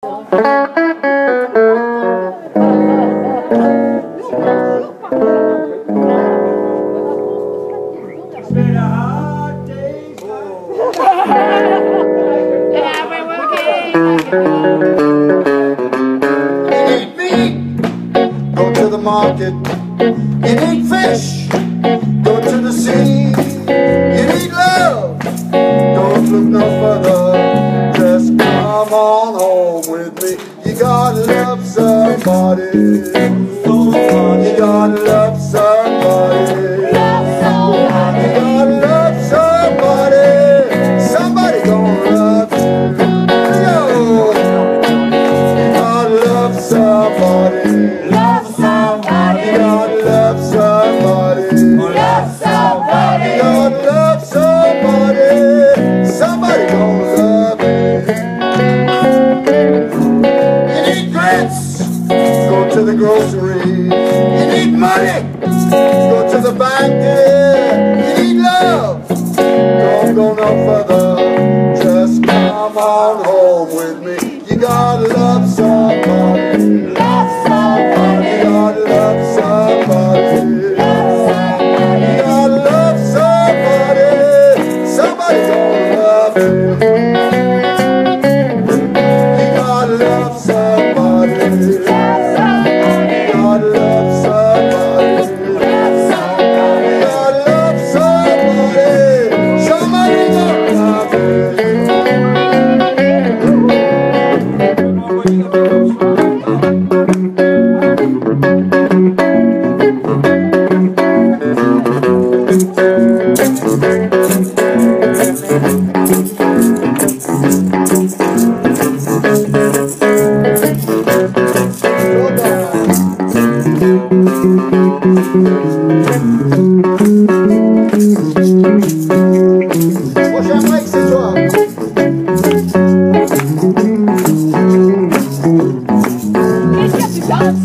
Market. You need fish, go to the sea. You need love, don't look no further. Just come on home with me. You gotta love somebody. You gotta love somebody. You gotta love somebody. Somebody gonna love you. You gotta love somebody. Love somebody. You gotta love somebody. Love somebody. You gotta love somebody. Somebody gonna love you. You need grits, go to the grocery. You need money, go to the bank. Yeah. You need love, don't go no further. Just come on home with me. You gotta love somebody. Love somebody. You gotta love somebody. Love somebody. You gotta love somebody. Somebody gonna love you. You gotta love somebody. Love somebody. You gotta love somebody. Love somebody. You gotta love somebody. Somebody gonna love you. Prochain break, c'est toi. Qu'est-ce que tu danses?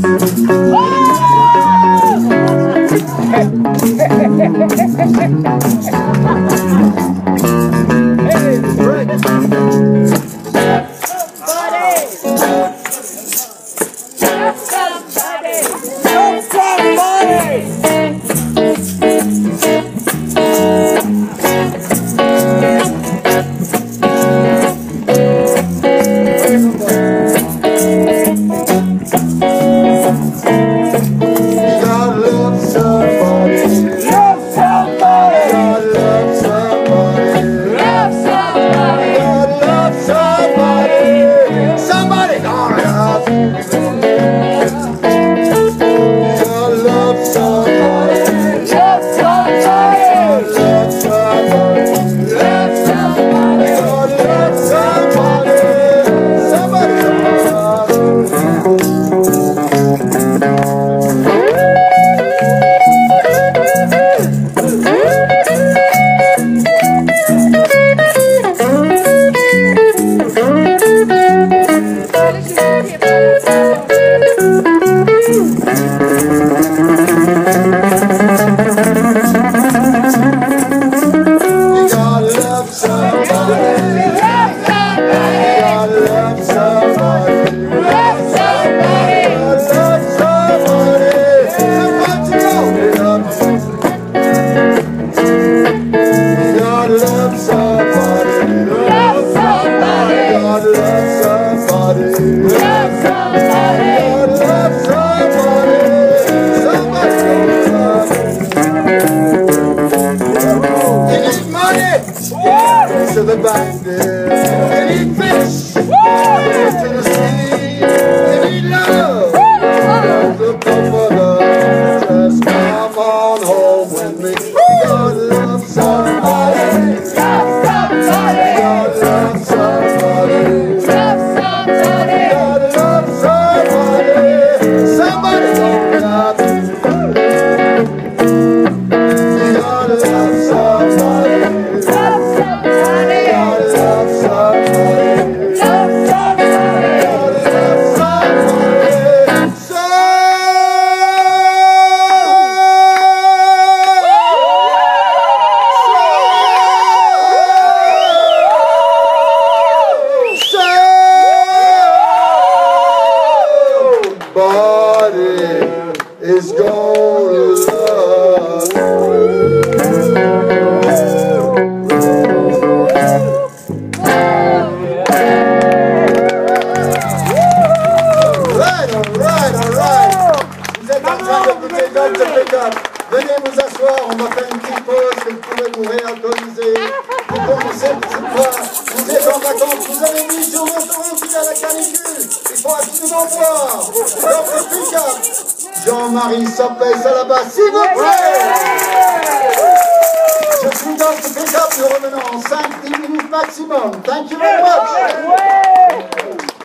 To the bank there. You need fish, to the sea. You need love, don't look no further. Just come on home with me. You gotta love somebody. Love somebody. You gotta love somebody. Love somebody. You gotta love somebody. Somebody gonna love you. You gotta love somebody. Love somebody. Everybody is gonna love. Alright. Vous êtes en train d'écouter Dr. Pelca. Venez vous asseoir, on va faire une petite pause que vous pouvez vous réalcooliser. Vous commencez cette fois, vous êtes en vacances, vous avez mis sur votre route, il y a la canicule. Il faut absolument boire. Dr. Pelca. Jean-Marie Sopès à la basse, s'il vous plaît. Je suis Dr. Pelca, nous revenons en 5-10 minutes maximum. Thank you very much.